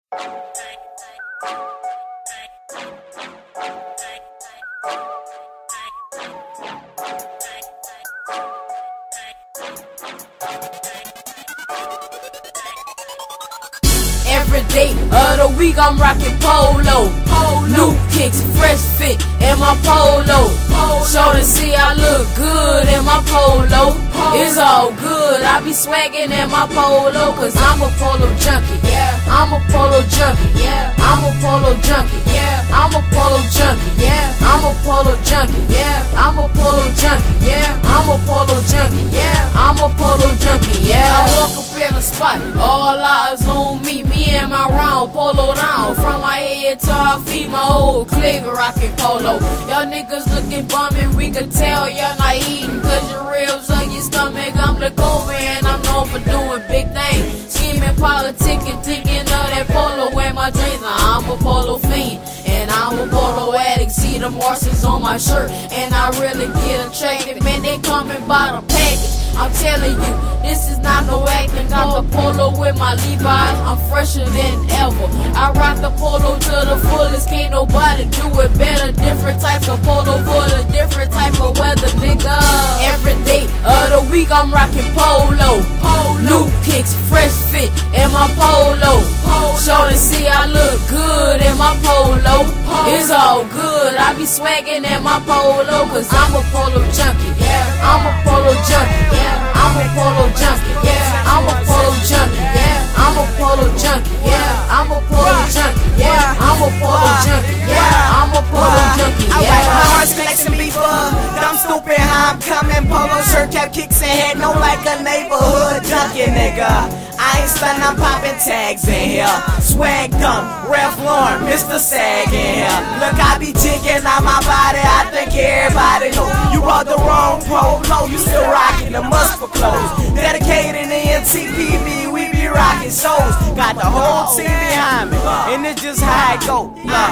Every day of the week I'm rockin' polo. New kicks, fresh fit in my polo. Shorty see I look good in my polo. It's all good, I be swaggin' in my polo. Cause I'm a polo junkie, yeah. I'm a polo junkie, yeah. I'm a polo junkie, yeah. I'm a polo junkie, yeah. I'm a polo junkie, yeah. I'm a polo junkie, yeah. I'm a polo junkie, yeah. I'm a polo junkie, yeah. I walk up in the spot, all eyes on me. Me and my round polo down. From my head to our feet, my whole clique rockin' polo. Y'all niggas looking bummin', we can tell y'all not eatin'. Cause your ribs on your stomach, I'm the Kobe and I'm known for doing big things. Scheming, politicking, thinking of that polo in my dreams. Now I'm a polo fiend and I'm a polo addict. See the marks on my shirt and I really get attracted. Man, they coming by the package. I'm telling you, this is not no acting. Got the polo with my Levi's, I'm fresher than ever. I rock the polo to the fullest, can't nobody do it better. Different types of polo for the different type of weather, nigga. Every day of the week I'm rockin' polo. New kicks, fresh fit in my polo. Shorty see I look good in my polo. It's all good, I be swaggin' in my polo. Cause I'm a polo junkie, yeah. I'm a polo junkie, yeah. I'm a polo junkie, yeah. I'm a polo junkie, yeah. I'm a polo junkie, yeah. I'm a polo junkie, yeah. I'm a polo junkie, yeah. I'm a polo junkie, yeah. Alright, my heart's flexing before. Dumb stupid how I'm coming. Polo shirt, cap kicks and head, no like a neighborhood junkie, nigga. I ain't stunning, I'm popping tags in here. Swag dumb, Ralph Lauren, Mr. Sag in here. Look, I be jigging on my body, I think everybody know. You bought the wrong polo, you still rocking the must for clothes. Dedicated to NTPB, we be rocking shows. Got the whole team behind me, and it's just how it go.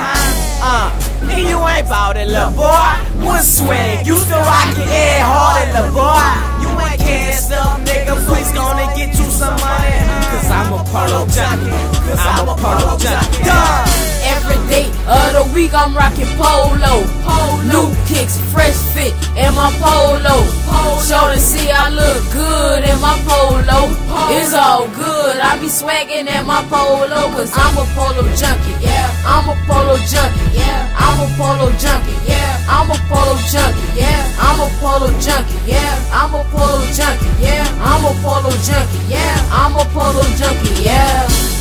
And you ain't bout it, little boy. What swag? You still rockin' head hard, little boy. You ain't can't stuff, nigga. Please gonna get you some money. Cause I'm a polo junkie. Cause I'm a polo junkie. Every day of the week I'm rockin' polo. New kicks, fresh fit in my polo. Shorty see I look good in my polo. It's all good, I be swaggin' in my polo. Cause I'm a polo junkie, yeah. I'm a polo junkie, yeah. I'm a polo junkie, yeah. I'm a polo junkie, yeah. I'm a polo junkie, yeah. I'm a polo junkie, yeah. I'm a polo junkie, yeah. I'm a polo junkie, yeah.